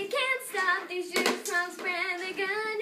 can't stop these shoes from spreading. They're gonna